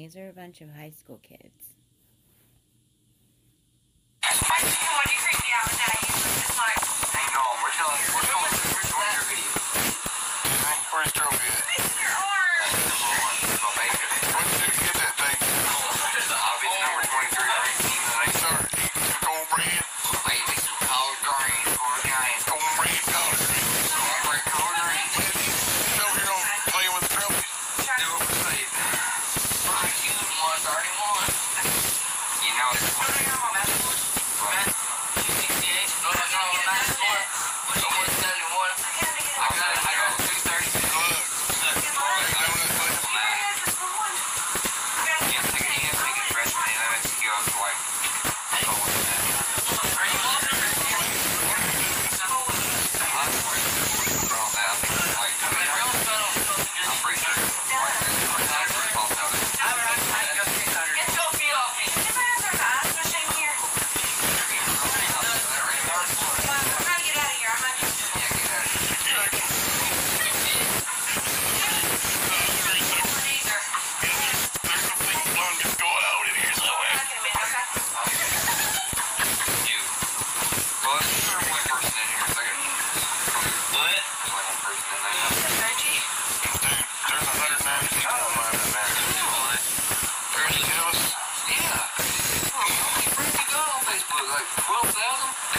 these are a bunch of high school kids. Where's Trophy at? When did you get that thing? Obviously, number 23. Sorry, some cornbread. Maybe some collard greens for a game. Cornbread, collard greens. Cornbread, collard greens. So you're going to play with the trophy? Do it for safe. Fuck you, 131. You know it's funny. Right. 68. No, that's what. 171. I got 236. Like 12,000?